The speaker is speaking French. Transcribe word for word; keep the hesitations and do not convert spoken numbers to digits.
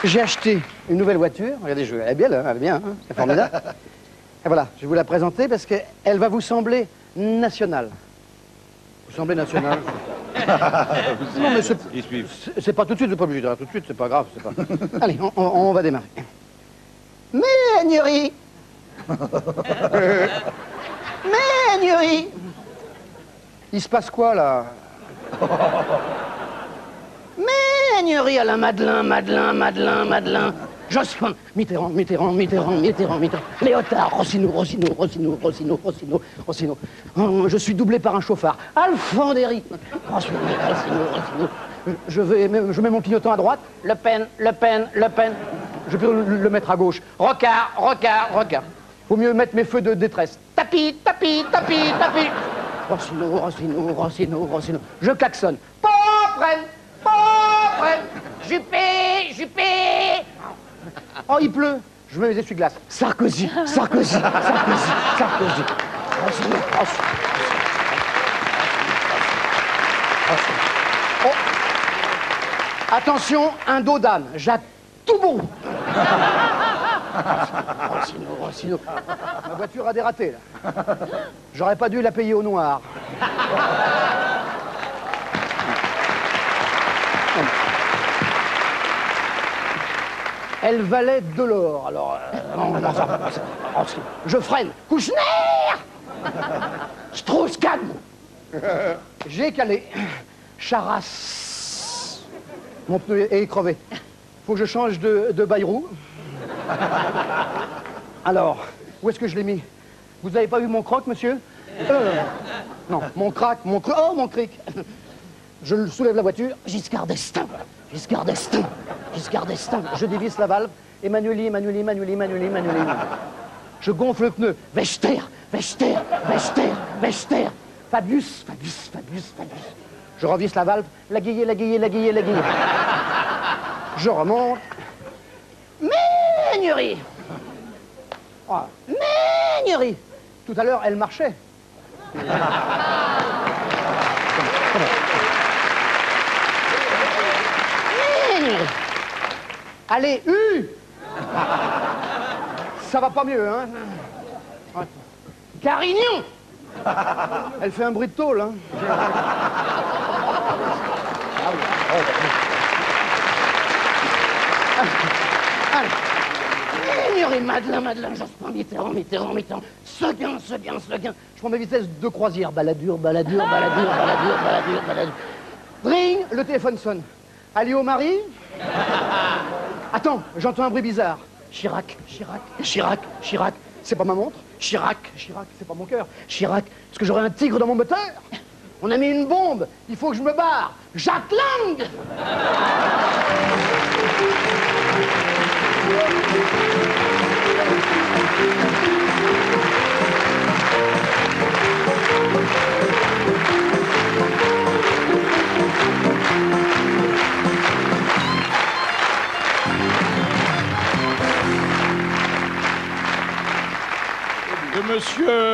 J'ai acheté une nouvelle voiture. Regardez, je... elle est belle, hein, elle est bien, hein, c'est formidable. Et voilà, je vais vous la présenter parce qu'elle va vous sembler nationale. Vous semblez nationale. Non, mais c'est c'est pas tout de suite, c'est pas obligé de dire tout de suite, c'est pas grave, c'est pas... Allez, on, on, on va démarrer. Ménurie. Ménurie. Il se passe quoi, là? Ménurie à la Madeleine, Madeleine, Madeleine, Madeleine. Jospin, Mitterrand, Mitterrand, Mitterrand, Mitterrand, Mitterrand. Léotard, Rossino, Rossino, Rossino, Rossino, Rossino, Rossino. Oh, je suis doublé par un chauffard. Alfandéry. Rossino, Rossino, Rossino. Je, vais, je mets mon clignotant à droite. Le Pen, Le Pen, Le Pen. Je peux le, le mettre à gauche. Rocard, Rocard, Rocard. Faut mieux mettre mes feux de détresse. Tapis, tapis, tapis, tapis. Rossino, Rossino, Rossino, Rossino. Je klaxonne. Pauvre, pauvre. Juppé, Juppé. Oh, il pleut. Je mets mes essuie-glaces. Sarkozy, Sarkozy, Sarkozy, Sarkozy. Rossino, Rossino. Oh. Attention, un dos d'âne. Jacques tout bon. Rossino, Rossino. Ma voiture a dératé, là. J'aurais pas dû la payer au noir. Elle valait de l'or, alors... Euh, non, non, ça, ça, ça, je freine. Kouchner. Strauss-Kahn. J'ai calé. Charras. Mon pneu est crevé. Faut que je change de, de Bayrou. Alors, où est-ce que je l'ai mis? Vous n'avez pas vu mon croc, monsieur? euh, Non, mon crack, mon cr... Oh, mon cric. Je soulève la voiture. Giscard d'Estaing. Giscard d'Estaing. Giscard d'Estaing. Je dévisse la valve. Emmanueli, Emmanueli, Emmanueli, Emmanueli, Emmanueli. Je gonfle le pneu. Wechter, Wechter, Wechter, Wechter. Fabius, Fabius, Fabius, Fabius. Je revisse la valve. La guillée, la guillée, la guillée, la guillée. Je remonte. Ménurie. Oh, Ménurie. Tout à l'heure, elle marchait. Ménurie. Allez, U. Ça va pas mieux, hein? Carignon. Elle fait un bruit de tôle, hein? Allez. Ménurie, Madeleine, Madeleine, Jospin, Mitterrand, Mitterrand, Mitterrand. Seguin, Seguin, Seguin. Je prends ma vitesse de croisière. Baladure, baladure, baladure, baladure, baladure, baladure. Ring, le téléphone sonne. Allô, Marie? Attends, j'entends un bruit bizarre. Chirac, Chirac, Chirac, Chirac. C'est pas ma montre? Chirac, Chirac, c'est pas mon cœur. Chirac, est-ce que j'aurais un tigre dans mon moteur? On a mis une bombe, il faut que je me barre. Jacques Lang. De monsieur